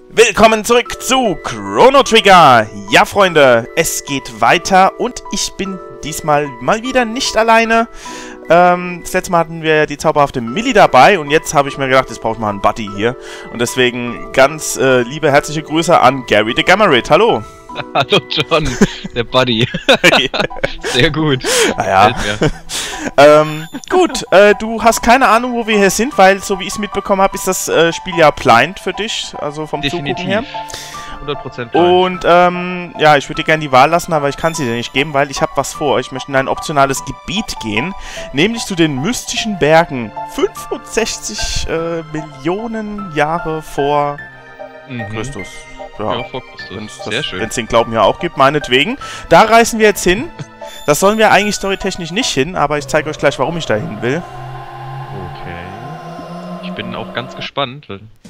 Willkommen zurück zu Chrono Trigger. Ja, Freunde, es geht weiter und ich bin diesmal mal wieder nicht alleine. Das letzte Mal hatten wir die zauberhafte Millie dabei und jetzt habe ich mir gedacht, jetzt brauche ich mal einen Buddy hier. Und deswegen ganz liebe herzliche Grüße an Gary the Gammarid. Hallo. Hallo John, der Buddy. Sehr gut. Naja. Gut, du hast keine Ahnung, wo wir hier sind, weil, so wie ich es mitbekommen habe, ist das Spiel ja blind für dich, also vom Zugucken her. 100% blind. Und, ja, ich würde dir gerne die Wahl lassen, aber ich kann sie dir nicht geben, weil ich habe was vor. Ich möchte in ein optionales Gebiet gehen, nämlich zu den mystischen Bergen. 65 Millionen Jahre vor Christus. Ja, vor Christus. Sehr schön. Wenn es den Glauben ja auch gibt, meinetwegen. Da reisen wir jetzt hin. Das sollen wir eigentlich storytechnisch nicht hin, aber ich zeige euch gleich, warum ich da hin will. Okay. Ich bin auch ganz gespannt.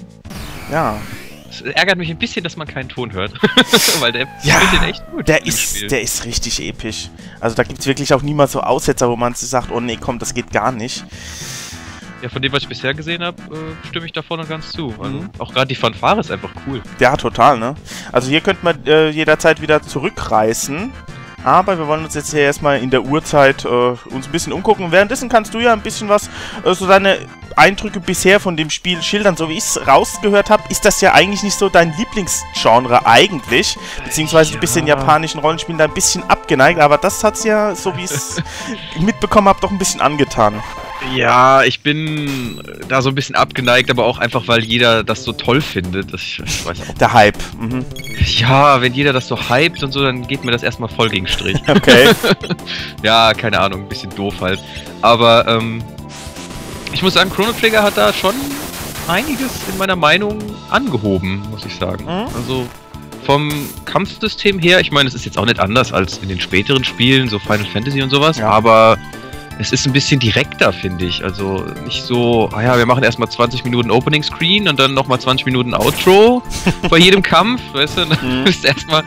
Ja. Es ärgert mich ein bisschen, dass man keinen Ton hört. Weil der spielt den echt gut. Der ist richtig episch. Also da gibt es wirklich auch niemals so Aussetzer, wo man sich sagt, oh nee, komm, das geht gar nicht. Ja, von dem, was ich bisher gesehen habe, stimme ich da vorne ganz zu. Also, auch gerade die Fanfare ist einfach cool. Ja, total, ne? Also hier könnte man jederzeit wieder zurückreisen. Aber wir wollen uns jetzt hier erstmal in der Urzeit uns ein bisschen umgucken. Währenddessen kannst du ja ein bisschen was, so deine Eindrücke bisher von dem Spiel schildern. So wie ich es rausgehört habe, ist das ja eigentlich nicht so dein Lieblingsgenre eigentlich. Beziehungsweise ein bisschen japanischen Rollenspielen da ein bisschen abgeneigt. Aber das hat es ja, so wie ich es mitbekommen habe, doch ein bisschen angetan. Ja, ich bin da so ein bisschen abgeneigt, aber auch einfach, weil jeder das so toll findet. Ich weiß auch. Der Hype. Ja, wenn jeder das so hypt und so, dann geht mir das erstmal voll gegen Strich. Okay. Ja, keine Ahnung, ein bisschen doof halt. Aber, ich muss sagen, Chrono Trigger hat da schon einiges in meiner Meinung angehoben, muss ich sagen. Also, vom Kampfsystem her, ich meine, es ist jetzt auch nicht anders als in den späteren Spielen, so Final Fantasy und sowas, aber es ist ein bisschen direkter, finde ich. Also nicht so, ja, wir machen erstmal 20 Minuten Opening Screen und dann nochmal 20 Minuten Outro bei jedem Kampf, weißt du? Dann bist du erstmal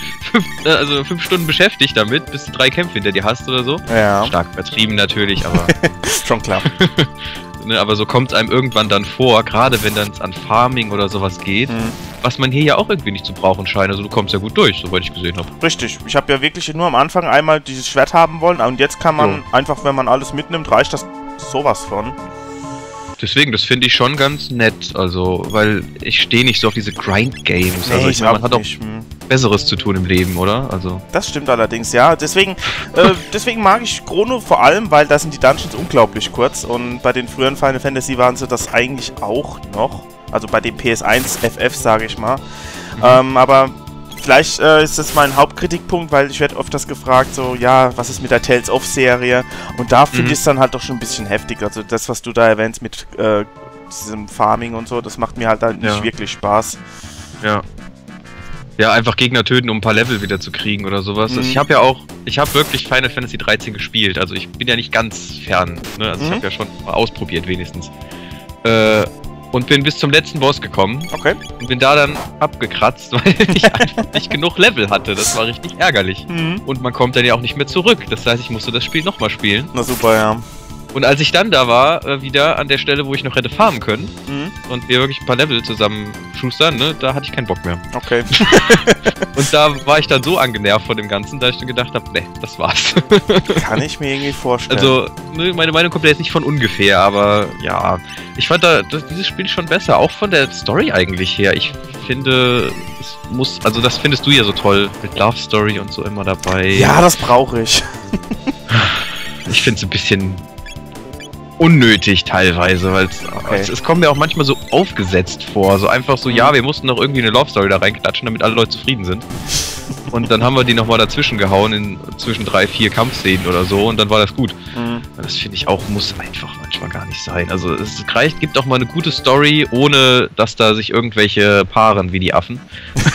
5 Stunden beschäftigt damit, bis du 3 Kämpfe hinter dir hast oder so. Ja. Stark übertrieben natürlich, aber schon klar. Ne, aber so kommt es einem irgendwann dann vor, gerade wenn dann an Farming oder sowas geht, was man hier ja auch irgendwie nicht zu brauchen scheint. Also du kommst ja gut durch, soweit ich gesehen habe. Richtig. Ich habe ja wirklich nur am Anfang einmal dieses Schwert haben wollen und jetzt kann man einfach, wenn man alles mitnimmt, reicht das sowas von. Deswegen, das finde ich schon ganz nett, also, weil ich stehe nicht so auf diese Grind-Games. Nee, also ich meine, man hat auch nicht. Besseres zu tun im Leben, oder? Also. Das stimmt allerdings, ja. Deswegen mag ich Chrono vor allem, weil da sind die Dungeons unglaublich kurz und bei den früheren Final Fantasy waren sie das eigentlich auch noch. Also bei dem PS1 FF, sage ich mal. Aber vielleicht ist das mein Hauptkritikpunkt, weil ich werde oft das gefragt, so, ja, was ist mit der Tales-of-Serie? Und da finde ich es dann halt doch schon ein bisschen heftig. Also das, was du da erwähnst mit diesem Farming und so, das macht mir halt nicht wirklich Spaß. Ja. Ja, einfach Gegner töten, um ein paar Level wieder zu kriegen oder sowas. Also ich habe wirklich Final Fantasy 13 gespielt, also ich bin ja nicht ganz fern, ne? Also ich habe ja schon mal ausprobiert wenigstens. Und bin bis zum letzten Boss gekommen. Okay. Und bin da dann abgekratzt, weil ich einfach nicht genug Level hatte. Das war richtig ärgerlich. Und man kommt dann ja auch nicht mehr zurück. Das heißt, ich musste das Spiel nochmal spielen. Na super, ja. Und als ich dann da war, wieder an der Stelle, wo ich noch hätte farmen können und wir wirklich ein paar Level zusammen schustern, ne, da hatte ich keinen Bock mehr. Okay. Und da war ich dann so angenervt von dem Ganzen, dass ich dann gedacht habe, ne, das war's. Kann ich mir irgendwie vorstellen. Also, ne, meine Meinung kommt ja jetzt nicht von ungefähr, aber ja, ich fand dieses Spiel schon besser, auch von der Story eigentlich her. Ich finde, es muss, also das findest du ja so toll, mit Love Story und so immer dabei. Ja, das brauche ich. Ich finde es ein bisschen unnötig teilweise, weil es kommt mir auch manchmal so aufgesetzt vor, so einfach so, ja, wir mussten doch irgendwie eine Love Story da reinklatschen, damit alle Leute zufrieden sind. Und dann haben wir die nochmal dazwischen gehauen, zwischen 3, 4 Kampfszenen oder so, und dann war das gut. Das finde ich auch, muss einfach manchmal gar nicht sein. Also es gibt auch mal eine gute Story, ohne dass da sich irgendwelche paaren wie die Affen.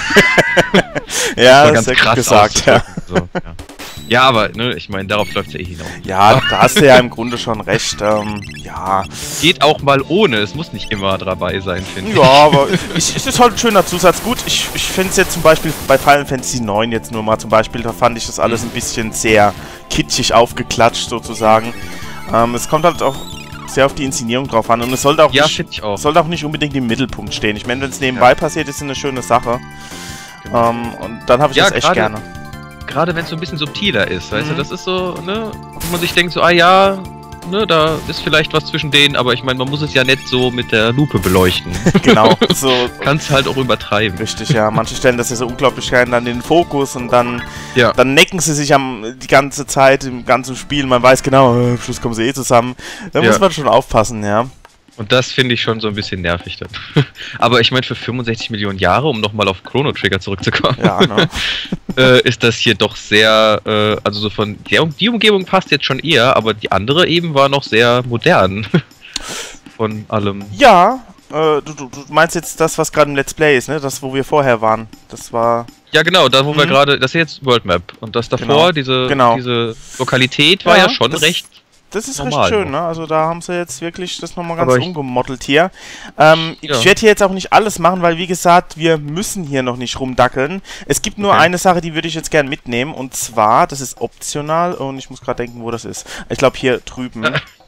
Ja, das ist ganz krass gesagt, ja. So, ja. Ja, aber, ne, ich meine, darauf läuft es ja eh hinaus. Ja, da hast du ja im Grunde schon recht, ja. Geht auch mal ohne, es muss nicht immer dabei sein, finde ich. Ja, aber es ist halt ein schöner Zusatz. Gut, ich finde es jetzt zum Beispiel bei Final Fantasy 9 jetzt nur mal zum Beispiel, da fand ich das alles ein bisschen sehr kitschig aufgeklatscht sozusagen. Es kommt halt auch sehr auf die Inszenierung drauf an. Und es sollte auch, Ja, nicht, finde ich auch. sollte auch nicht unbedingt im Mittelpunkt stehen. Ich meine, wenn es nebenbei passiert, ist es eine schöne Sache. Genau. Und dann habe ich das echt gerne. Gerade wenn es so ein bisschen subtiler ist, weißt du, das ist so, ne, wo man sich denkt so, ah ja, ne, da ist vielleicht was zwischen denen, aber ich meine, man muss es ja nicht so mit der Lupe beleuchten. Genau, so. Kannst halt auch übertreiben. Richtig, ja. Manche stellen das ja so unglaublich gerne dann in den Fokus und dann necken sie sich die ganze Zeit im ganzen Spiel. Man weiß genau, am Schluss kommen sie eh zusammen. Da muss man schon aufpassen, ja. Und das finde ich schon so ein bisschen nervig dann. Aber ich meine, für 65 Millionen Jahre, um nochmal auf Chrono Trigger zurückzukommen, ne? Ist das hier doch sehr, also so von, die Umgebung passt jetzt schon eher, aber die andere eben war noch sehr modern. Von allem. Ja, du meinst jetzt das, was gerade im Let's Play ist, ne? Das, wo wir vorher waren. Das war... Ja genau, da wo wir gerade, das ist jetzt World Map. Und das davor, diese Lokalität war ja schon recht... Das ist normal, recht schön, ne? Also da haben sie jetzt wirklich das nochmal ganz umgemodelt hier. Ich werde hier jetzt auch nicht alles machen, weil wie gesagt, wir müssen hier noch nicht rumdackeln. Es gibt nur eine Sache, die würde ich jetzt gern mitnehmen. Und zwar, das ist optional und ich muss gerade denken, wo das ist. Ich glaube hier drüben.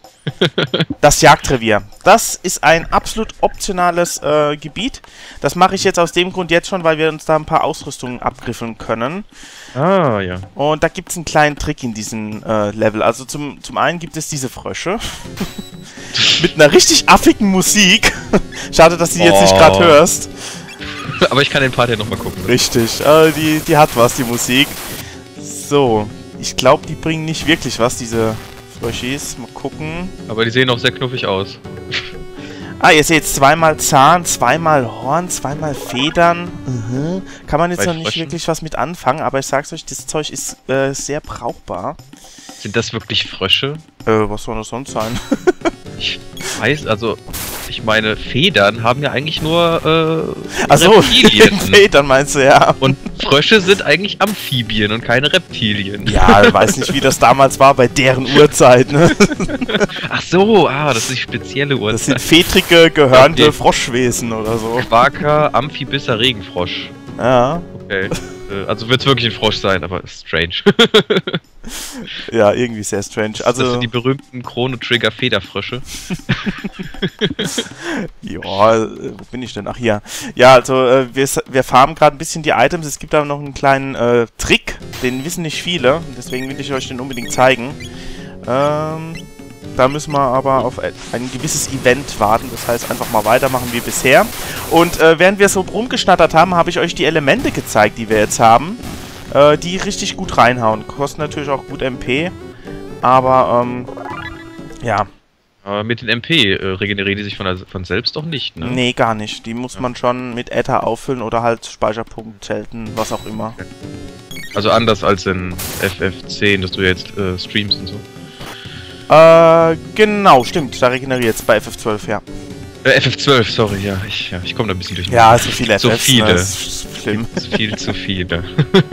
Das Jagdrevier. Das ist ein absolut optionales Gebiet. Das mache ich jetzt aus dem Grund jetzt schon, weil wir uns da ein paar Ausrüstungen abgriffeln können. Ah, ja. Und da gibt es einen kleinen Trick in diesem Level. Also zum einen gibt es diese Frösche. Mit einer richtig affigen Musik. Schade, dass du die jetzt nicht gerade hörst. Aber ich kann den Part ja nochmal gucken. Richtig. Die hat was, die Musik. So. Ich glaube, die bringen nicht wirklich was, diese Fröschis. Mal gucken. Aber die sehen auch sehr knuffig aus. Ah, ihr seht zweimal Zahn, zweimal Horn, zweimal Federn. Kann man jetzt noch nicht wirklich was mit anfangen, aber ich sag's euch, das Zeug ist sehr brauchbar. Sind das wirklich Frösche? Was soll das sonst sein? Ich weiß, also, ich meine, Federn haben ja eigentlich nur Achso, Reptilien. Federn meinst du, ja. Und Frösche sind eigentlich Amphibien und keine Reptilien. Ja, ich weiß nicht, wie das damals war bei deren Uhrzeit, ne? Ach so, das ist die spezielle Uhrzeit. Das sind fedrige, gehörnte Froschwesen oder so. Quaker, Amphibisser Regenfrosch. Ja. Okay. Also wird es wirklich ein Frosch sein, aber ist strange. Ja, irgendwie sehr strange. Also das sind die berühmten Chrono Trigger Federfrösche. Ja, wo bin ich denn? Ach, hier. Ja, also wir farmen gerade ein bisschen die Items. Es gibt aber noch einen kleinen Trick, den wissen nicht viele. Deswegen will ich euch den unbedingt zeigen. Da müssen wir aber auf ein gewisses Event warten. Das heißt, einfach mal weitermachen wie bisher. Und während wir so rumgeschnattert haben, habe ich euch die Elemente gezeigt, die wir jetzt haben. Die richtig gut reinhauen. Kosten natürlich auch gut MP. Aber, ja. Aber mit den MP regenerieren die sich von selbst doch nicht, ne? Nee, gar nicht. Die muss man schon mit Ether auffüllen oder halt Speicherpunkt schalten, was auch immer. Also anders als in FF10, dass du jetzt streamst und so. Genau, stimmt. Da regeneriert es bei FF12, ja. FF12, sorry, ja. Ich komme da ein bisschen durch. Ja, so viele FFs. So viele. Ne, das ist schlimm. Viel zu viele.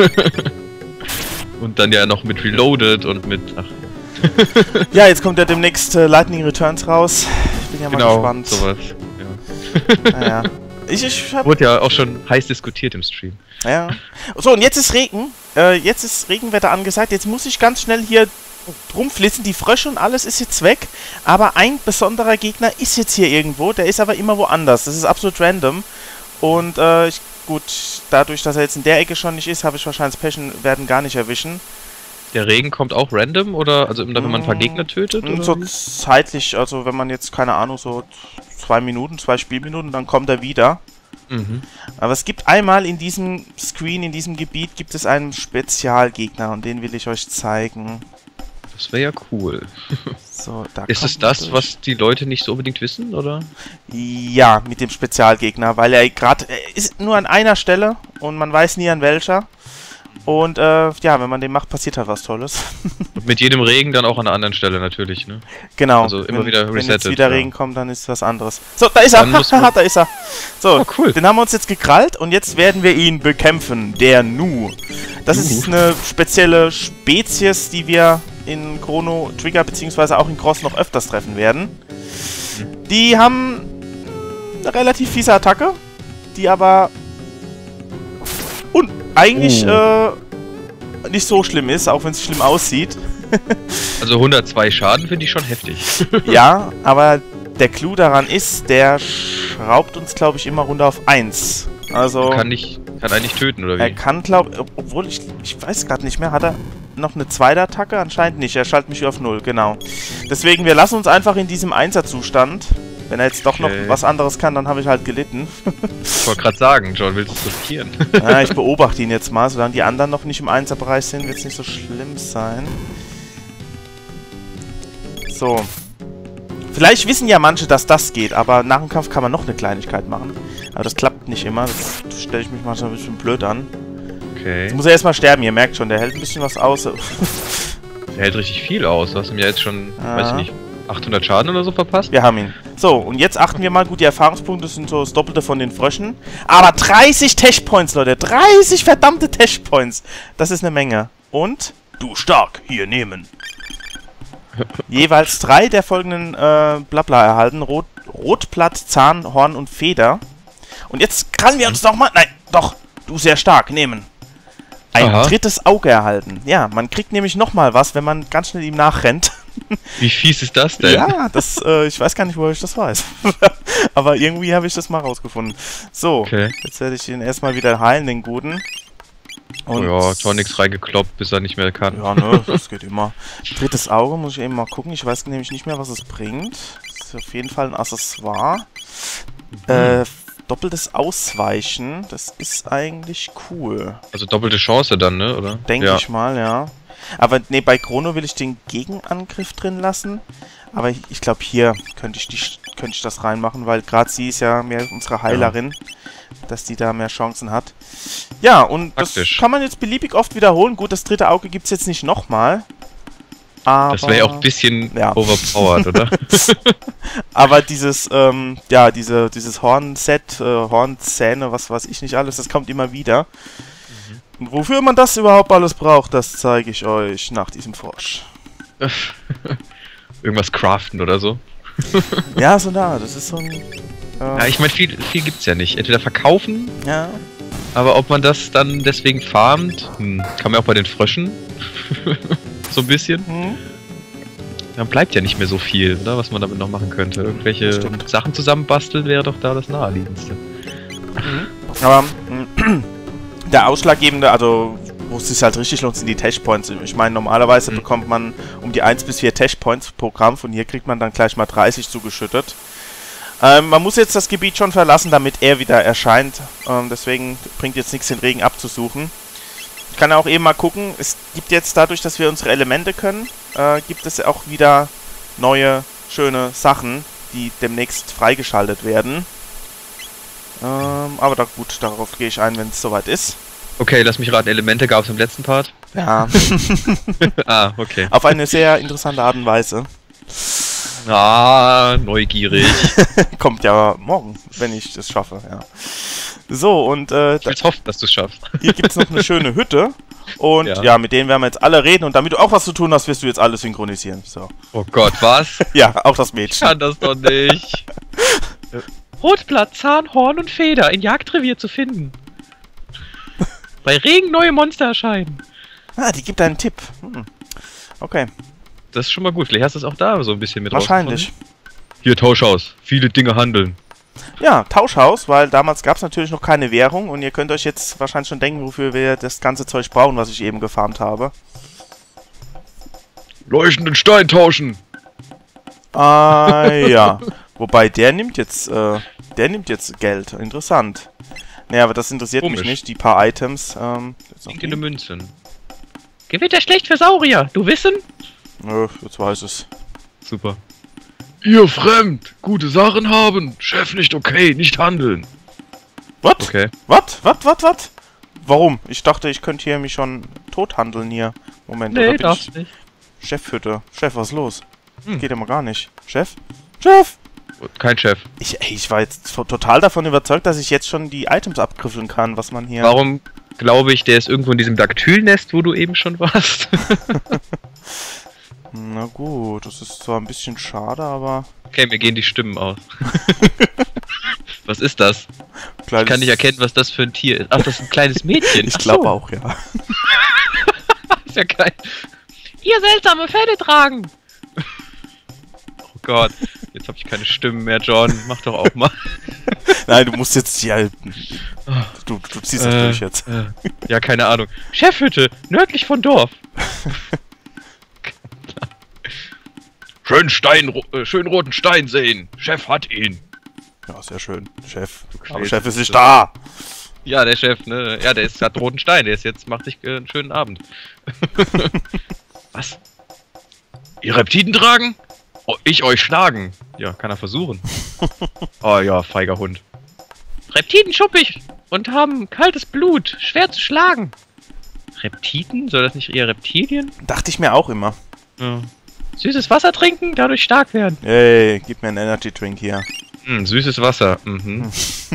Und dann ja noch mit Reloaded und mit... Ach. Ja, jetzt kommt ja demnächst Lightning Returns raus. Ich bin ja mal gespannt. Sowas. Ja. Naja. Ich hab... Wurde ja auch schon heiß diskutiert im Stream. Ja. So, und jetzt ist Regen. Jetzt ist Regenwetter angesagt. Jetzt muss ich ganz schnell hier rumflitzen. Die Frösche und alles ist jetzt weg. Aber ein besonderer Gegner ist jetzt hier irgendwo. Der ist aber immer woanders. Das ist absolut random. Und gut, dadurch, dass er jetzt in der Ecke schon nicht ist, habe ich wahrscheinlich Pech und werden gar nicht erwischen. Der Regen kommt auch random oder also wenn man ein paar Gegner tötet? Oder so zeitlich, also wenn man jetzt, keine Ahnung, so 2 Spielminuten, dann kommt er wieder. Aber es gibt einmal in diesem Screen, in diesem Gebiet, gibt es einen Spezialgegner und den will ich euch zeigen. Das wäre ja cool. So, da ist es das, was die Leute nicht so unbedingt wissen, oder? Ja, mit dem Spezialgegner, weil er gerade ist nur an einer Stelle und man weiß nie an welcher. Und ja, wenn man den macht, passiert halt was Tolles. Und mit jedem Regen dann auch an einer anderen Stelle natürlich, ne? Genau. Also immer wieder resettet. Wenn jetzt wieder Regen kommt, dann ist was anderes. So, da ist er! Da ist er! So, cool. Den haben wir uns jetzt gekrallt und jetzt werden wir ihn bekämpfen. Der Nu. Das ist eine spezielle Spezies, die wir in Chrono Trigger bzw. auch in Cross noch öfters treffen werden. Die haben eine relativ fiese Attacke, die aber eigentlich nicht so schlimm ist, auch wenn es schlimm aussieht. Also 102 Schaden finde ich schon heftig. Ja, aber der Clou daran ist, der schraubt uns, glaube ich, immer runter auf 1. Also... Kann eigentlich töten, oder wie? Er kann, obwohl ich weiß gerade nicht mehr, hat er noch eine zweite Attacke? Anscheinend nicht, er schaltet mich auf 0, genau. Deswegen, wir lassen uns einfach in diesem 1er-Zustand. Wenn er jetzt doch noch was anderes kann, dann habe ich halt gelitten. Ich wollte gerade sagen, John, willst du es riskieren? Ja, ich beobachte ihn jetzt mal. Solange die anderen noch nicht im 1er-Bereich sind, wird es nicht so schlimm sein. So. Vielleicht wissen ja manche, dass das geht, aber nach dem Kampf kann man noch eine Kleinigkeit machen. Aber das klappt nicht immer. Das stelle ich mich mal so ein bisschen blöd an. Okay. Jetzt muss er erstmal sterben, ihr merkt schon, der hält ein bisschen was aus. Der hält richtig viel aus. Du hast ihm ja jetzt schon, weiß ich nicht, 800 Schaden oder so verpasst? Wir haben ihn. So, und jetzt achten wir mal, gut, die Erfahrungspunkte sind so das Doppelte von den Fröschen. Aber 30 Tech-Points, Leute. 30 verdammte Tech-Points. Das ist eine Menge. Und? Du stark, hier nehmen. Jeweils 3 der folgenden Blabla erhalten. Rotblatt, Zahn, Horn und Feder. Und jetzt krallen wir uns doch mal... Nein, doch. Du sehr stark, nehmen. Ein drittes Auge erhalten. Ja, man kriegt nämlich nochmal was, wenn man ganz schnell ihm nachrennt. Wie fies ist das denn? Ja, das, ich weiß gar nicht, woher ich das weiß. Aber irgendwie habe ich das mal rausgefunden. So, jetzt werde ich ihn erstmal wieder heilen, den Guten. Und oh ja, Tonics reingekloppt, bis er nicht mehr kann. Ja, ne, das geht immer. Drittes Auge, muss ich eben mal gucken. Ich weiß nämlich nicht mehr, was es bringt. Das ist auf jeden Fall ein Accessoire. Doppeltes Ausweichen, das ist eigentlich cool. Also doppelte Chance dann, ne, oder? Denke ich mal, ja. Aber ne, bei Chrono will ich den Gegenangriff drin lassen. Aber ich glaube, hier könnte ich das reinmachen, weil gerade sie ist ja mehr unsere Heilerin, dass die da mehr Chancen hat. Ja, und praktisch. Das kann man jetzt beliebig oft wiederholen. Gut, das dritte Auge gibt es jetzt nicht nochmal. Aber das wäre ja auch ein bisschen overpowered, oder? Aber dieses, dieses Hornset, Hornzähne, was weiß ich nicht alles, das kommt immer wieder. Und wofür man das überhaupt alles braucht, das zeige ich euch nach diesem Frosch. Irgendwas craften oder so? Ja, so nah, das ist so ein... ja, ich meine, viel gibt's ja nicht. Entweder verkaufen, ja. Aber ob man das dann deswegen farmt, kann man auch bei den Fröschen. So ein bisschen. Dann bleibt ja nicht mehr so viel, oder? Was man damit noch machen könnte. Irgendwelche Sachen zusammenbasteln wäre doch da das Naheliegendste. Aber der ausschlaggebende, also wo es sich halt richtig lohnt, sind die Tech-Points. Ich meine, normalerweise bekommt man um die 1 bis 4 Tech-Points pro Kampf und hier kriegt man dann gleich mal 30 zugeschüttet. Man muss jetzt das Gebiet schon verlassen, damit er wieder erscheint. Deswegen bringt jetzt nichts, den Regen abzusuchen. Ich kann auch eben mal gucken, es gibt jetzt dadurch, dass wir unsere Elemente können, gibt es auch wieder neue, schöne Sachen, die demnächst freigeschaltet werden. Aber gut, darauf gehe ich ein, wenn es soweit ist. Okay, lass mich raten, Elemente gab es im letzten Part? Ja. Ah, okay. Auf eine sehr interessante Art und Weise. Ah, neugierig. Kommt ja morgen, wenn ich das schaffe, ja. So, und ich will hoffen, dass du es schaffst. Hier gibt es noch eine schöne Hütte. Und ja, mit denen werden wir jetzt alle reden. Und damit du auch was zu tun hast, wirst du jetzt alles synchronisieren. So. Oh Gott, was? Ja, auch das Mädchen. Ich kann das doch nicht. Rotblatt, Zahn, Horn und Feder in Jagdrevier zu finden. Bei Regen neue Monster erscheinen. Ah, die gibt einen Tipp. Okay. Das ist schon mal gut. Vielleicht hast du es auch da so ein bisschen mit wahrscheinlich. Hier, Tauschhaus. Viele Dinge handeln. Ja, Tauschhaus, weil damals gab es natürlich noch keine Währung und ihr könnt euch jetzt wahrscheinlich schon denken, wofür wir das ganze Zeug brauchen, was ich eben gefarmt habe. Leuchtenden Stein tauschen! Ah, ja. Wobei, der nimmt jetzt Geld. Interessant. Naja, aber das interessiert mich nicht, die paar Items. Sinkende Münzen. Gewitter schlecht für Saurier, du wissen? Nö, jetzt weiß es. Super. Ihr fremd, gute Sachen haben, Chef nicht okay, nicht handeln. Was? Okay. Was? Warum? Ich dachte, ich könnte hier mich schon tot handeln hier. Moment, nee, oder darfst nicht. Chefhütte. Chef, was ist los? Geht immer gar nicht. Chef? Chef! Kein Chef. Ich war jetzt total davon überzeugt, dass ich jetzt schon die Items abgriffeln kann, was man hier... Warum glaube ich, der ist irgendwo in diesem Daktylnest, wo du eben schon warst? Na gut, das ist zwar ein bisschen schade, aber... Okay, mir gehen die Stimmen aus. Was ist das? Ich kann nicht erkennen, was das für ein Tier ist. Ach, das ist ein kleines Mädchen. Ich glaube auch, ja. Ist ja geil. Ihr seltsame Felle tragen! Oh Gott, jetzt habe ich keine Stimmen mehr, John. Mach doch auch mal. Nein, du musst jetzt hier... Du ziehst das durch jetzt. Ja, keine Ahnung. Chefhütte, nördlich von Dorf. Schön roten Stein sehen. Chef hat ihn. Ja, sehr schön. Chef. Aber Chef ist nicht da. Ja, der Chef, ne? Ja, hat einen roten Stein. Der ist jetzt, macht sich einen schönen Abend. Was? Ihr Reptiden tragen? Oh, ich euch schlagen. Ja, kann er versuchen. Oh ja, feiger Hund. Reptiden schuppig und haben kaltes Blut. Schwer zu schlagen. Reptiden? Soll das nicht eher Reptilien? Dachte ich mir auch immer. Ja. Süßes Wasser trinken, dadurch stark werden. Ey, gib mir einen Energy Drink hier. Süßes Wasser. Mhm.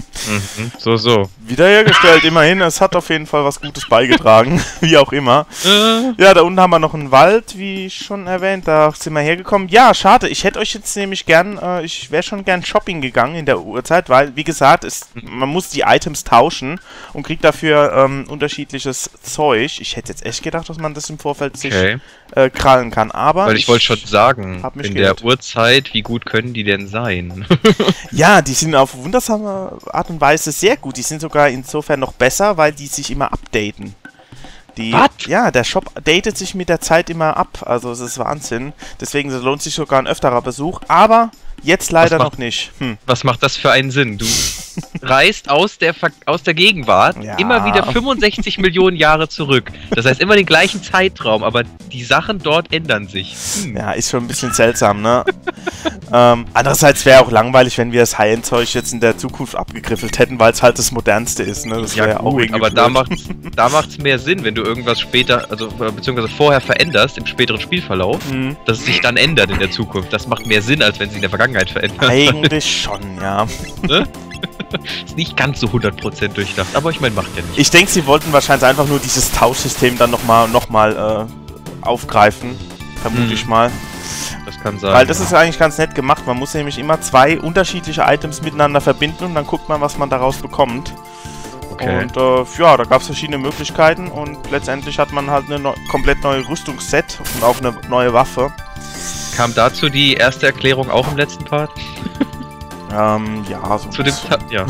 So. Wiederhergestellt, immerhin. Es hat auf jeden Fall was Gutes beigetragen. Wie auch immer. Ja, da unten haben wir noch einen Wald, wie schon erwähnt. Da sind wir hergekommen. Ja, schade. Ich hätte euch jetzt nämlich gern... ich wäre schon gern shopping gegangen in der Uhrzeit, weil, wie gesagt, man muss die Items tauschen und kriegt dafür unterschiedliches Zeug. Ich hätte jetzt echt gedacht, dass man das im Vorfeld sich krallen kann. Aber weil ich wollte schon sagen, in der Uhrzeit, wie gut können die denn sein? Ja, die sind auf wundersame Art und Weise sehr gut. Die sind sogar insofern noch besser, weil die sich immer updaten. Ja, der Shop datet sich mit der Zeit immer ab. Also es ist Wahnsinn. Deswegen lohnt sich sogar ein öfterer Besuch. Aber jetzt leider noch nicht. Was macht das für einen Sinn? Du reist aus der Gegenwart immer wieder 65 Millionen Jahre zurück. Das heißt immer den gleichen Zeitraum, aber die Sachen dort ändern sich. Ja, ist schon ein bisschen seltsam, ne? Andererseits wäre auch langweilig, wenn wir das High-End-Zeug jetzt in der Zukunft abgegriffelt hätten, weil es halt das Modernste ist, ne? Das wäre ja auch irgendwie aber da macht's mehr Sinn, wenn du irgendwas später, also beziehungsweise vorher veränderst im späteren Spielverlauf, dass es sich dann ändert in der Zukunft. Das macht mehr Sinn, als wenn sie in der Vergangenheit verändert. Eigentlich schon, ja. Ne? Ist nicht ganz so 100% durchdacht, aber ich meine, macht ja nicht. Ich denke, sie wollten wahrscheinlich einfach nur dieses Tauschsystem dann nochmal aufgreifen. Vermute ich mal. Das kann sein. Weil das ist eigentlich ganz nett gemacht. Man muss nämlich immer zwei unterschiedliche Items miteinander verbinden und dann guckt man, was man daraus bekommt. Okay. Und ja, da gab es verschiedene Möglichkeiten und letztendlich hat man halt eine komplett neue Rüstungsset und auch eine neue Waffe. Kam dazu die erste Erklärung auch im letzten Part? Ja, so zu dem okay.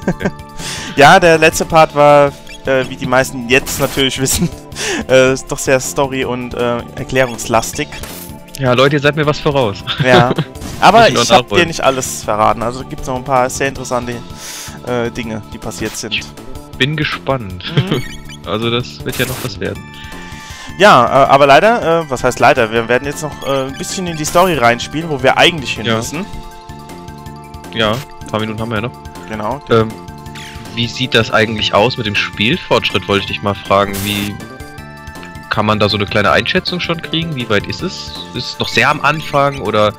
Ja, der letzte Part war, wie die meisten jetzt natürlich wissen, ist doch sehr story- und erklärungslastig. Ja, Leute, ihr seid mir was voraus. Ja, aber ich hab dir nicht alles verraten. Also gibt es noch ein paar sehr interessante Dinge, die passiert sind. Bin gespannt. Also das wird ja noch was werden. Ja, aber leider, was heißt leider? Wir werden jetzt noch ein bisschen in die Story reinspielen, wo wir eigentlich hin müssen. Ja, ein paar Minuten haben wir ja noch. Genau. Wie sieht das eigentlich aus mit dem Spielfortschritt, wollte ich dich mal fragen. Wie kann man da so eine kleine Einschätzung schon kriegen? Wie weit ist es? Ist es noch sehr am Anfang oder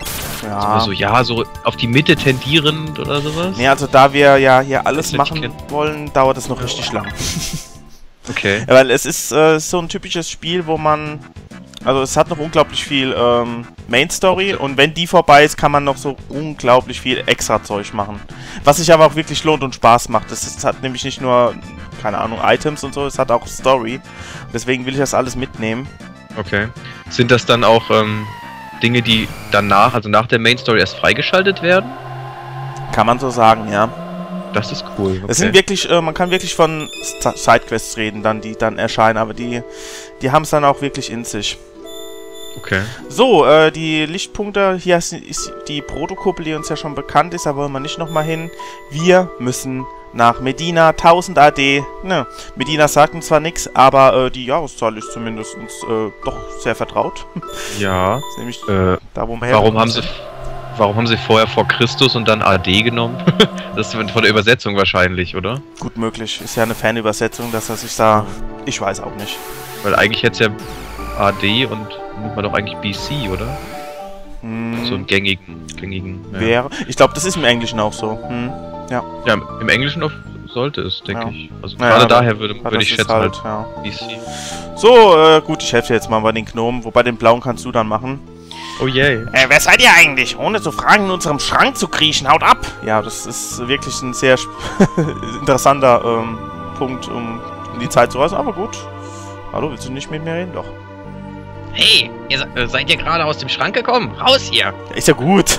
so auf die Mitte tendierend oder sowas? Nee, also da wir ja hier alles machen wollen, dauert es noch richtig lang. Okay. Ja, weil es ist so ein typisches Spiel, wo man... Also es hat noch unglaublich viel Main Story und wenn die vorbei ist, kann man noch so unglaublich viel extra Zeug machen. Was sich aber auch wirklich lohnt und Spaß macht. Es hat nämlich nicht nur, keine Ahnung, Items und so, es hat auch Story. Deswegen will ich das alles mitnehmen. Okay. Sind das dann auch Dinge, die danach, also nach der Main Story erst freigeschaltet werden? Kann man so sagen, ja. Das ist cool. Okay. Das sind wirklich, man kann wirklich von Sidequests reden, die dann erscheinen, aber die haben es dann auch wirklich in sich. Okay. So, die Lichtpunkte, hier ist die Protokuppel, die uns ja schon bekannt ist, da wollen wir nicht nochmal hin. Wir müssen nach Medina, 1000 AD. Ne, Medina sagt uns zwar nichts, aber die Jahreszahl ist zumindest doch sehr vertraut. Ja. Das ist nämlich da, wo wir Warum haben sie vorher vor Christus und dann AD genommen? Das ist von der Übersetzung wahrscheinlich, oder? Gut möglich. Ist ja eine Fanübersetzung, dass er sich da... Ich weiß auch nicht. Weil eigentlich hätte es ja AD und nimmt man doch eigentlich BC, oder? So einen gängigen wäre. Ich glaube, das ist im Englischen auch so. Ja. Ja, im Englischen sollte es, denke ich. Also gerade daher würde ich schätzen halt BC. So, gut, ich helfe dir jetzt mal bei den Gnomen. Wobei den blauen kannst du dann machen. Oh je. Wer seid ihr eigentlich? Ohne zu fragen, in unserem Schrank zu kriechen. Haut ab! Ja, das ist wirklich ein sehr interessanter Punkt, um die Zeit zu reißen. Aber gut. Hallo, willst du nicht mit mir reden? Doch. Hey, seid ihr gerade aus dem Schrank gekommen? Raus hier! Ist ja gut.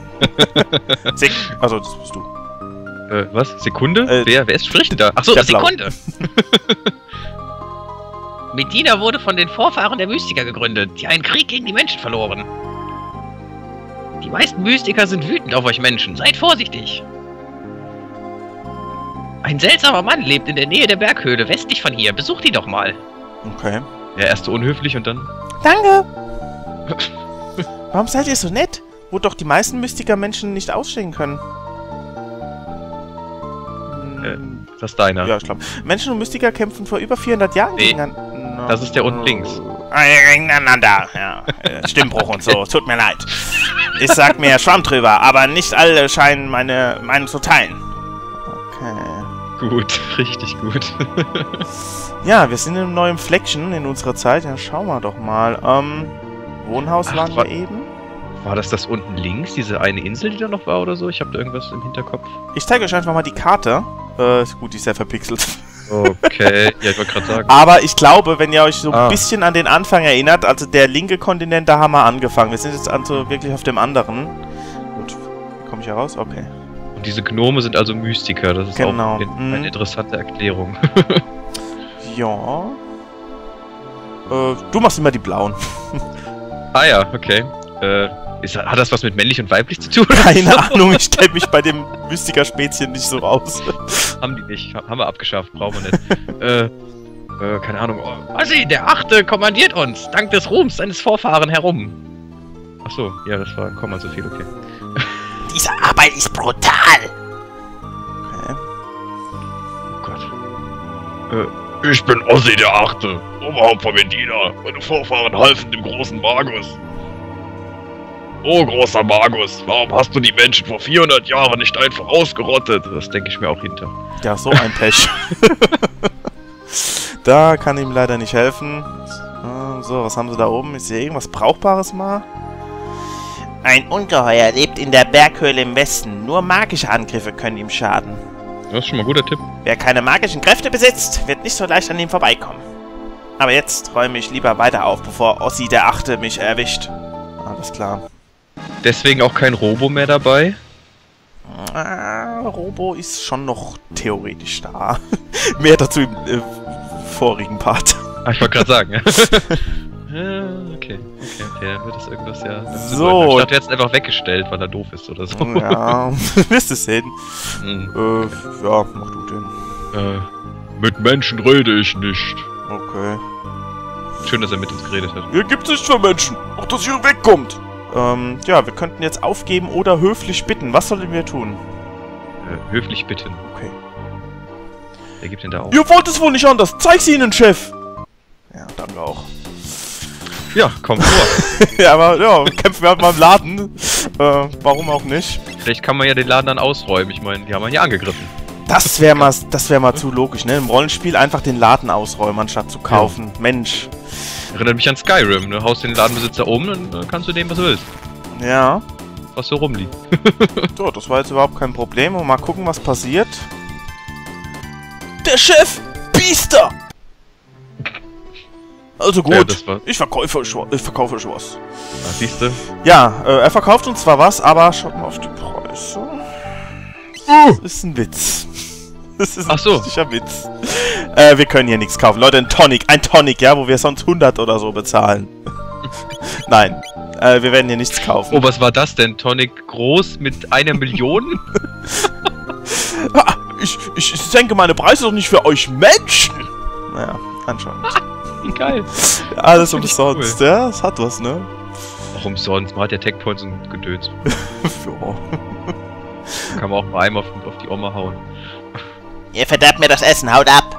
Also, das bist du. Was? Sekunde? Wer spricht denn da? Achso, Sekunde! Medina wurde von den Vorfahren der Mystiker gegründet, die einen Krieg gegen die Menschen verloren. Die meisten Mystiker sind wütend auf euch Menschen. Seid vorsichtig! Ein seltsamer Mann lebt in der Nähe der Berghöhle, westlich von hier. Besucht ihn doch mal. Okay. Ja, erst so unhöflich und dann... Danke! Warum seid ihr so nett? Wo doch die meisten Mystiker-Menschen nicht ausstehen können. Das ist deiner. Ja, ich glaube. Menschen und Mystiker kämpfen vor über 400 Jahren gegeneinander. No. Das ist der unten links. Gegeneinander. Ja. Stimmbruch und so. Tut mir leid. Ich sag mir Schwamm drüber, aber nicht alle scheinen meine Meinung zu teilen. Okay. Gut, richtig gut. Ja, wir sind in einem neuen Fleckchen in unserer Zeit. Ja, schauen wir doch mal. Wohnhaus waren wir eben. War das unten links, diese eine Insel, die da noch war oder so? Ich habe da irgendwas im Hinterkopf. Ich zeige euch einfach mal die Karte. Gut, die ist sehr verpixelt. Okay, ja, ich wollte gerade sagen. Aber ich glaube, wenn ihr euch so ein bisschen an den Anfang erinnert, also der linke Kontinent, da haben wir angefangen. Wir sind jetzt also wirklich auf dem anderen. Gut, komme ich hier raus? Okay. Und diese Gnome sind also Mystiker, das ist genau. Auch eine interessante Erklärung. Ja. Du machst immer die blauen. Ah ja, okay. Hat das was mit männlich und weiblich zu tun? Keine Ahnung, ich kenne mich bei dem Mystiker-Spätzchen nicht so aus. Haben die nicht, haben wir abgeschafft, brauchen wir nicht. Keine Ahnung. Ossi, der Achte kommandiert uns, dank des Ruhms seines Vorfahren herum. Achso, ja, das war Komma so viel, okay. Diese Arbeit ist brutal! Okay. Oh Gott. Ich bin Ossi, der Achte, Oberhaupt von Medina. Meine Vorfahren halfen dem großen Magus. Oh, großer Magus, warum hast du die Menschen vor 400 Jahren nicht einfach ausgerottet? Das denke ich mir auch hinter. Ja, so ein Pech. Da kann ihm leider nicht helfen. So, was haben sie da oben? Ist hier irgendwas Brauchbares mal? Ein Ungeheuer lebt in der Berghöhle im Westen. Nur magische Angriffe können ihm schaden. Das ist schon mal ein guter Tipp. Wer keine magischen Kräfte besitzt, wird nicht so leicht an ihm vorbeikommen. Aber jetzt räume ich lieber weiter auf, bevor Ossi der Achte mich erwischt. Alles klar. Deswegen auch kein Robo mehr dabei? Robo ist schon noch theoretisch da. Mehr dazu im vorigen Part. Ah, ich wollte gerade sagen. Okay, dann wird das irgendwas ja... So. Ich dachte, jetzt einfach weggestellt, weil er doof ist oder so. Ja, wirst es sehen. Ja, mach du den. Mit Menschen rede ich nicht. Okay. Schön, dass er mit uns geredet hat. Hier gibt's nichts für Menschen. Auch, dass ihr wegkommt. Ja, wir könnten jetzt aufgeben oder höflich bitten. Was sollen wir tun? Höflich bitten. Okay. Wer gibt denn da auf? Ihr wollt es wohl nicht anders. Zeig's ihnen, Chef. Ja, danke auch. Ja, komm vor. Ja, aber ja, kämpfen wir halt mal im Laden. Warum auch nicht? Vielleicht kann man ja den Laden dann ausräumen. Ich meine, die haben wir hier angegriffen. Das wäre mal zu logisch, ne? Im Rollenspiel einfach den Laden ausräumen, anstatt zu kaufen. Ja. Mensch. Erinnert mich an Skyrim, ne? Haust den Ladenbesitzer um und dann kannst du nehmen, was du willst. Ja. Was so rumliegt. So, das war jetzt überhaupt kein Problem. Und mal gucken, was passiert. Der Chef! Biester! Also gut, ja, ich verkaufe schon was. Ah, siehste? Ja, er verkauft uns zwar was, aber schaut mal auf die Preise. Das ist ein Witz. Das ist ein richtiger Witz. Wir können hier nichts kaufen. Leute, ein Tonic, ja, wo wir sonst 100 oder so bezahlen. Nein, wir werden hier nichts kaufen. Oh, was war das denn? Tonic groß mit 1 Million? Ich senke meine Preise doch nicht für euch Menschen. Naja, anscheinend. Geil. Ja, alles umsonst, cool. Ja, das hat was, ne? Auch umsonst, man hat ja Techpoints und Gedöns. Ja. Kann man auch mal einmal auf die Oma hauen. Ihr verderbt mir das Essen, haut ab!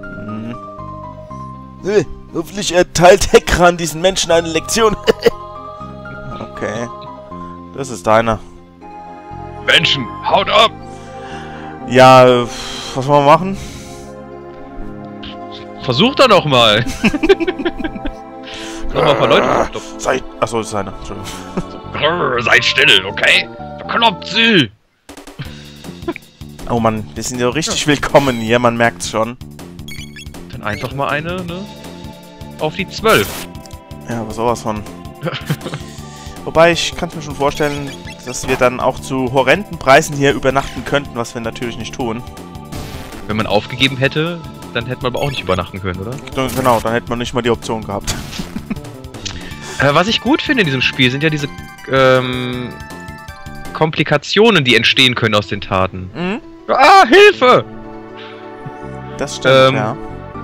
Hoffentlich erteilt Hekran diesen Menschen eine Lektion. Okay. Das ist deiner. Menschen, haut ab! Ja, was wollen wir machen? Versuch doch noch mal! Noch mal ein paar Leute aufstoppen. Achso, das ist einer. Entschuldigung. Seid still, okay? Verkloppt sie! Oh Mann, wir sind ja richtig willkommen hier, man merkt's schon. Dann einfach mal eine, ne? Auf die 12. Ja, aber sowas von. Wobei, ich kann es mir schon vorstellen, dass wir dann auch zu horrenden Preisen hier übernachten könnten, was wir natürlich nicht tun. Wenn man aufgegeben hätte, dann hätte man aber auch nicht übernachten können, oder? Genau, dann hätte man nicht mal die Option gehabt. Was ich gut finde in diesem Spiel, sind ja diese Komplikationen, die entstehen können aus den Taten. Mhm. Ah, Hilfe! Das stimmt, ja.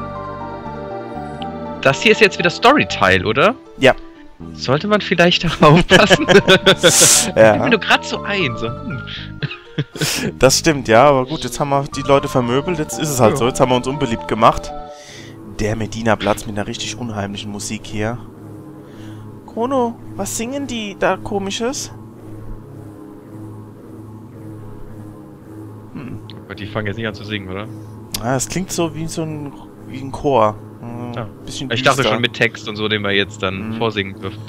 Das hier ist jetzt wieder Storyteil, oder? Ja. Sollte man vielleicht darauf aufpassen? Ja. Ich bin nur gerade so ein. So. Das stimmt, ja, aber gut, jetzt haben wir die Leute vermöbelt, jetzt ist es halt so, jetzt haben wir uns unbeliebt gemacht. Der Medina-Platz mit einer richtig unheimlichen Musik hier. Chrono, was singen die da Komisches? Aber die fangen jetzt nicht an zu singen, oder? Ah, es klingt so wie ein Chor. Ja. Bisschen Ich dachte düster. schon mit Text und so, den wir jetzt dann vorsingen dürfen.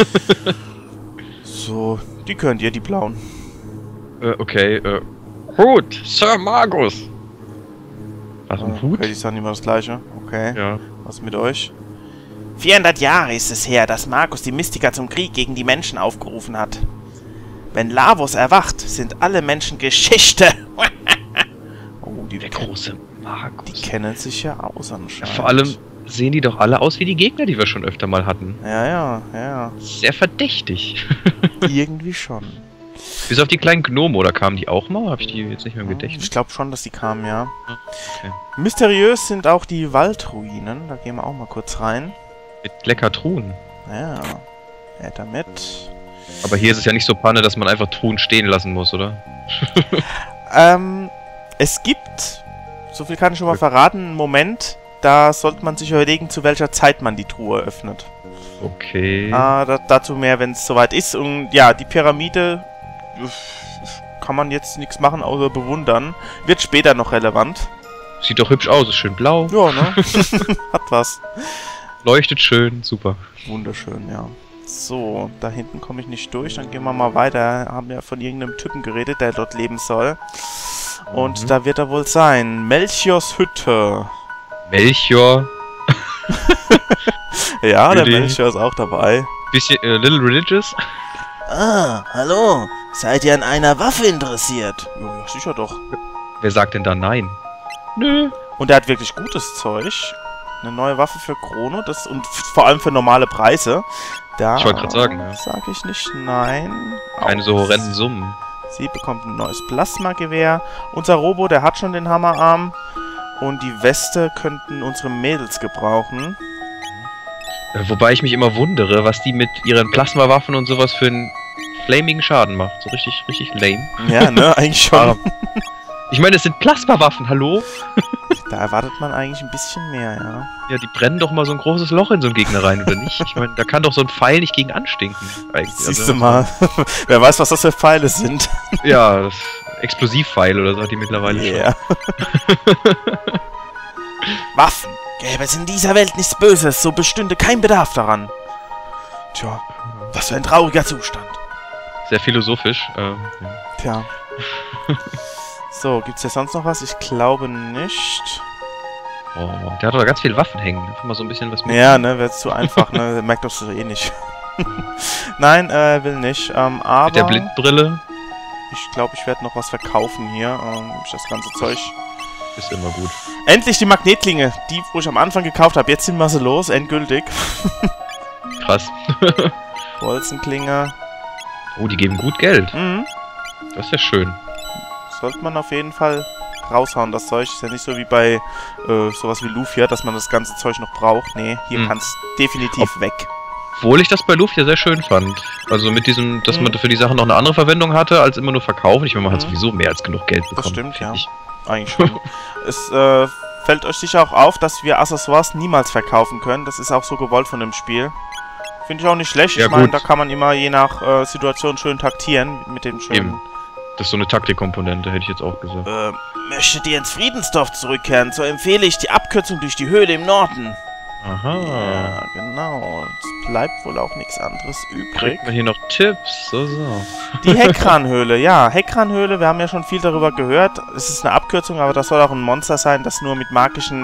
So, die könnt ihr, die blauen. Okay, Hut, Sir Magus! Was, ein Hut? Okay, die sagen immer das Gleiche. Okay, Ja. was mit euch? 400 Jahre ist es her, dass Magus die Mystiker zum Krieg gegen die Menschen aufgerufen hat. Wenn Lavos erwacht, sind alle Menschen Geschichte. Oh, die große Magus. Die kennen sich ja aus anscheinend. Vor allem sehen die doch alle aus wie die Gegner, die wir schon öfter mal hatten. Ja. Sehr verdächtig. Irgendwie schon. Bis auf die kleinen Gnome, oder kamen die auch mal? Habe ich die jetzt nicht mehr im Gedächtnis? Ich glaube schon, dass die kamen, ja. Okay. Mysteriös sind auch die Waldruinen. Da gehen wir auch mal kurz rein. Mit lecker Truhen. Ja, damit. Aber hier ist es ja nicht so Panne, dass man einfach Truhen stehen lassen muss, oder? Es gibt, so viel kann ich schon mal verraten, einen Moment, da sollte man sich überlegen, zu welcher Zeit man die Truhe öffnet. Okay. Dazu mehr, wenn es soweit ist. Und ja, die Pyramide kann man jetzt nichts machen, außer bewundern. Wird später noch relevant. Sieht doch hübsch aus, ist schön blau. Ja, ne? Hat was. Leuchtet schön, super. Wunderschön, ja. So, da hinten komme ich nicht durch. Dann gehen wir mal weiter. Haben ja von irgendeinem Typen geredet, der dort leben soll. Und da wird er wohl sein. Melchiors Hütte. Melchior. Ja, der Melchior ist auch dabei. Bisschen, little religious. Ah, hallo. Seid ihr an einer Waffe interessiert? Ja, sicher doch. Wer sagt denn da nein? Nö. Und er hat wirklich gutes Zeug. Eine neue Waffe für Chrono. Und vor allem für normale Preise. Da Ich wollte gerade sagen, ja. sage ich nicht nein. Keine so horrenden Summen. Sie bekommt ein neues Plasmagewehr. Unser Robo, der hat schon den Hammerarm. Und die Weste könnten unsere Mädels gebrauchen. Wobei ich mich immer wundere, was die mit ihren Plasmawaffen und sowas für einen flamigen Schaden macht. So richtig lame. Ja, ne, eigentlich schon. Ich meine, es sind Plasmawaffen, hallo? Da erwartet man eigentlich ein bisschen mehr, ja. Ja, die brennen doch mal so ein großes Loch in so einen Gegner rein, oder nicht? Ich meine, da kann doch so ein Pfeil nicht gegen anstinken. Eigentlich. Siehst du mal. Wer weiß, was das für Pfeile sind. Ja, das Explosivpfeil oder so hat die mittlerweile Yeah. Waffen. Gäbe es in dieser Welt nichts Böses, so bestünde kein Bedarf daran. Tja, Was für ein trauriger Zustand. schon. Sehr philosophisch. Ja. tja. So, gibt's hier sonst noch was? Ich glaube nicht. Oh, der hat doch ganz viele Waffen hängen. Einfach mal so ein bisschen was mit. Ja, ne, wäre zu einfach, ne? Merkt das eh nicht. Nein, will nicht. Aber Mit der Blindbrille. ich glaube, ich werde noch was verkaufen hier. Nämlich das ganze Zeug. Ist immer gut. Endlich die Magnetklinge, die, wo ich am Anfang gekauft habe. Jetzt sind wir sie los, endgültig. Krass. Bolzenklinge. Oh, die geben gut Geld. Mhm. Das ist ja schön. Sollte man auf jeden Fall raushauen, das Zeug. Ist ja nicht so wie bei sowas wie Lufia, dass man das ganze Zeug noch braucht. Nee, hier kann es definitiv weg. Obwohl ich das bei Luft ja sehr schön fand. Also mit diesem, dass man für die Sachen noch eine andere Verwendung hatte, als immer nur verkaufen. Ich meine, man hat sowieso mehr als genug Geld bekommen. Das stimmt, ja. Ich. Eigentlich schon. Es fällt euch sicher auch auf, dass wir Accessoires niemals verkaufen können. Das ist auch so gewollt von dem Spiel. Finde ich auch nicht schlecht. Ja, ich meine, gut. da kann man immer je nach Situation schön taktieren mit dem schönen... Eben. Das ist so eine Taktikkomponente, hätte ich jetzt auch gesagt. Möchtet ihr ins Friedensdorf zurückkehren, so empfehle ich die Abkürzung durch die Höhle im Norden. Aha. Ja, genau. Es bleibt wohl auch nichts anderes übrig. Kriegt man hier noch Tipps? So. Die Heckranhöhle, ja. Heckranhöhle, wir haben ja schon viel darüber gehört. Es ist eine Abkürzung, aber das soll auch ein Monster sein, das nur mit magischen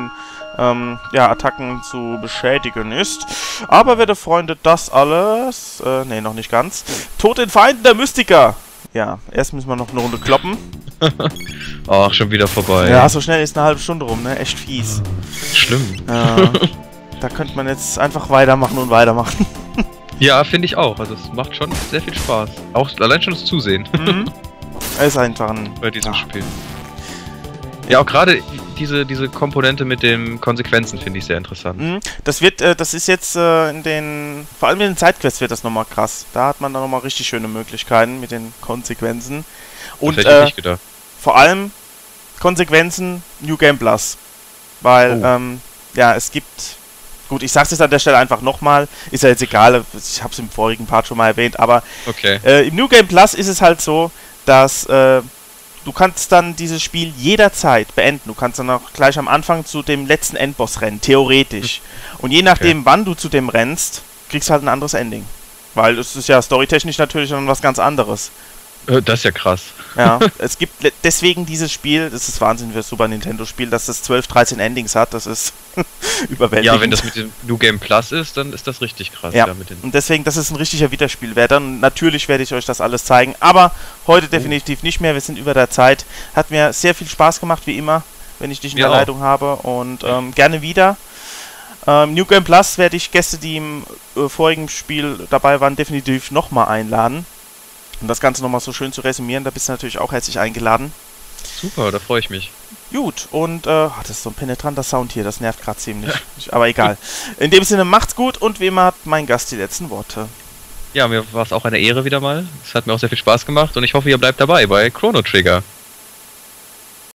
Attacken zu beschädigen ist. Aber, werte Freunde, das alles... ne, noch nicht ganz. Tod den Feinden der Mystiker! Ja, erst müssen wir noch eine Runde kloppen. Ach, schon wieder vorbei. Ja, so schnell ist eine halbe Stunde rum, ne? Echt fies. Schlimm. Da könnte man jetzt einfach weitermachen und weitermachen. Ja, finde ich auch. Also es macht schon sehr viel Spaß. Auch allein schon das Zusehen. Es ist einfach ein... Bei diesem Spiel. Ja, auch gerade diese Komponente mit den Konsequenzen finde ich sehr interessant. Das ist jetzt vor allem in den Sidequests wird das nochmal krass. Da hat man dann nochmal richtig schöne Möglichkeiten mit den Konsequenzen. Und das hätte ich nicht gedacht. Vor allem Konsequenzen New Game Plus. Weil, es gibt... Gut, ich sag's jetzt an der Stelle einfach nochmal. Ist ja jetzt egal, ich hab's im vorigen Part schon mal erwähnt, aber im New Game Plus ist es halt so, dass du kannst dann dieses Spiel jederzeit beenden. Du kannst dann auch gleich am Anfang zu dem letzten Endboss rennen, theoretisch. Und je nachdem, wann du zu dem rennst, kriegst du halt ein anderes Ending. Weil es ist ja storytechnisch natürlich dann was ganz anderes. Das ist ja krass. Ja, es gibt deswegen dieses Spiel, das ist Wahnsinn für das Super Nintendo-Spiel, dass das 12, 13 Endings hat, das ist überwältigend. Ja, wenn das mit dem New Game Plus ist, dann ist das richtig krass. Ja, und deswegen, das ist ein richtiger Wiederspielwert. Dann natürlich werde ich euch das alles zeigen, aber heute definitiv nicht mehr, wir sind über der Zeit. Hat mir sehr viel Spaß gemacht, wie immer, wenn ich dich in der Leitung habe und gerne wieder. New Game Plus werde ich Gäste, die im vorigen Spiel dabei waren, definitiv nochmal einladen. Um das Ganze nochmal so schön zu resümieren, da bist du natürlich auch herzlich eingeladen. Super, da freue ich mich. Gut, und das ist so ein penetranter Sound hier, das nervt gerade ziemlich. Aber egal. In dem Sinne, macht's gut und wie immer hat mein Gast die letzten Worte. Ja, mir war es auch eine Ehre wieder mal. Es hat mir auch sehr viel Spaß gemacht und ich hoffe, ihr bleibt dabei bei Chrono Trigger.